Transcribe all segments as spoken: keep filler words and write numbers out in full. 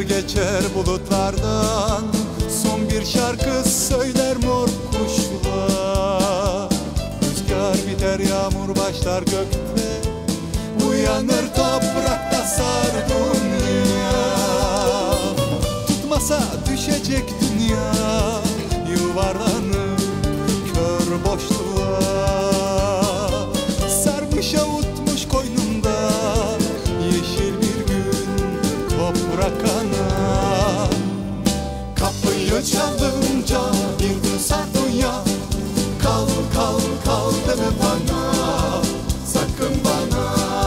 geçer bulutlardan, son bir şarkı söyler mor kuşlar. Rüzgar biter, yağmur başlar gökte, uyanır toprakta sar dünya. Tutmasa düşecek dünya, yuvarlanır kör boşluğa. Sarmış avutmuş koynunda yeşil bir gün toprak ana. Kapıyı çalınca bir gün sar dünya, kal kal kal deme bana, sakın bana.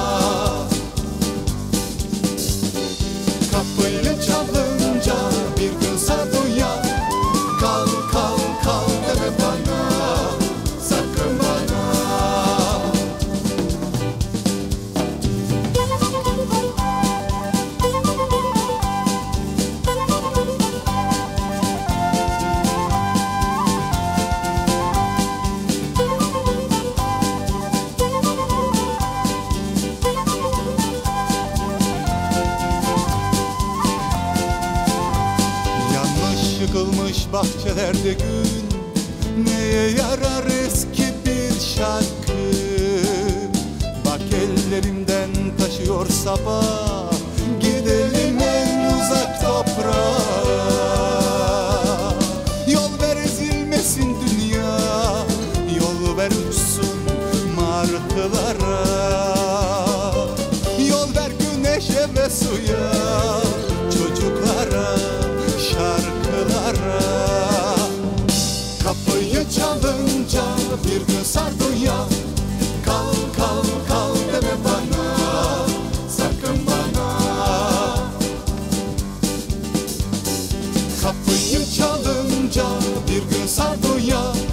Kapıyı çalınca bir gün sar dünya, kal kal kal deme bana, sakın bana. Yıkılmış bahçelerde gün, neye yarar eski bir şarkı? Bak ellerimden taşıyor sabah, gidelim en uzak toprağa. Yol ver ezilmesin dünya, yol ver uçsun martılara. Yol ver güneşe ve suya, çocuklara, şarkılara. Kapıyı çalınca bir gün sar dünya, kal kal kal deme bana, sakın bana. Kapıyı çalınca bir gün sar dünya,